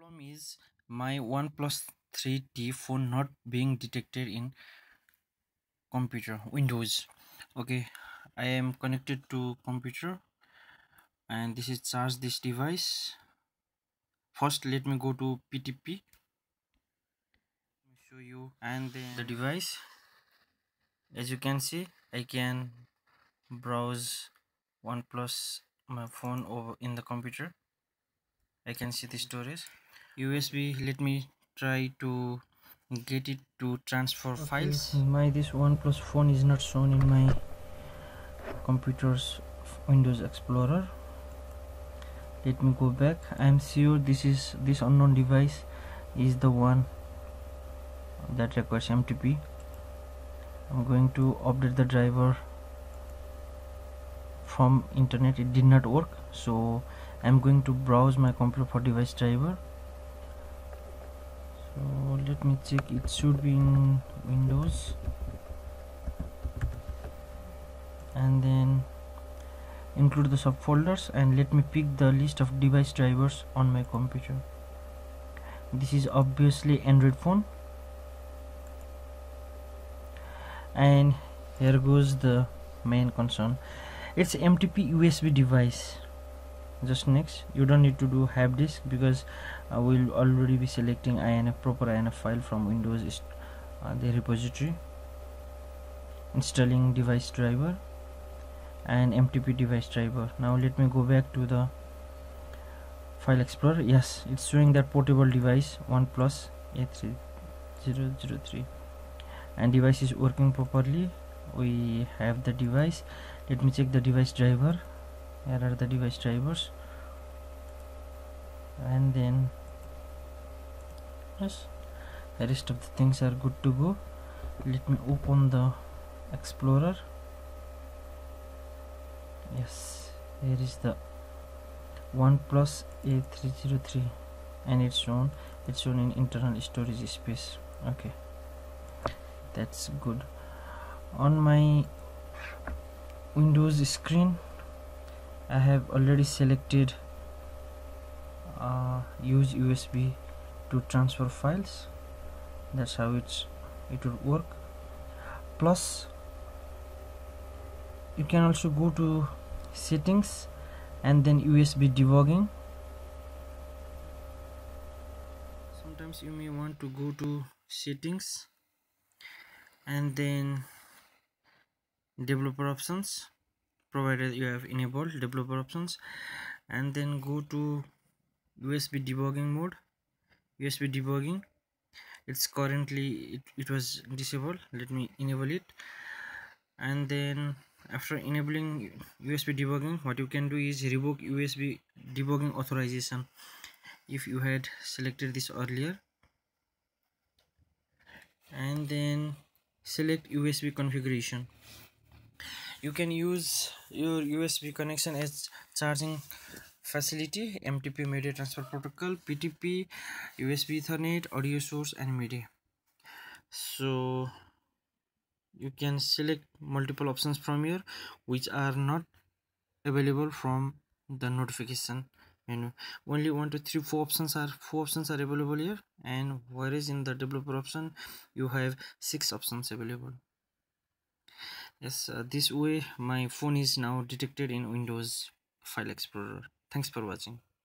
problem is my OnePlus 3T phone not being detected in computer Windows. Okay, I am connected to computer and this is charge this device. First let me go to PTP. Let me show you and then the device. As you can see, I can browse OnePlus my phone over in the computer. I can see the storage. USB, let me try to get it to transfer files. My this OnePlus phone is not shown in my computer's Windows Explorer. Let me go back. I am sure this unknown device is the one that requires MTP. I'm going to update the driver from internet. It did not work, so I'm going to browse my computer for device driver. So let me check. It should be in Windows, and then include the subfolders, and let me pick the list of device drivers on my computer. This is obviously Android phone, and here goes the main concern. It's MTP USB device. Just next, you don't need to do have disk because I will already be selecting proper INF file from Windows the repository, installing device driver and MTP device driver. Now let me go back to the file explorer. Yes, it's showing that portable device OnePlus A3003 and device is working properly. We have the device. Let me check the device driver. Here are the device drivers, and then yes, the rest of the things are good to go. Let me open the Explorer. Yes, here is the OnePlus A303 and it's shown in internal storage space. Okay, that's good. On my Windows screen, I have already selected use USB to transfer files. That's how it will work. Plus, you can also go to settings and then USB debugging. Sometimes you may want to go to settings and then developer options, provided you have enabled developer options, and then go to USB debugging mode. USB debugging, it's currently it was disabled. Let me enable it, and then after enabling USB debugging, what you can do is revoke USB debugging authorization if you had selected this earlier, and then select USB configuration. You can use your USB connection as charging facility, MTP media transfer protocol, PTP, USB Ethernet, audio source and media. So you can select multiple options from here which are not available from the notification menu. Only 1 2 3 4 options are available here, and whereas in the developer option you have 6 options available. Yes, this way my phone is now detected in Windows File Explorer. Thanks for watching.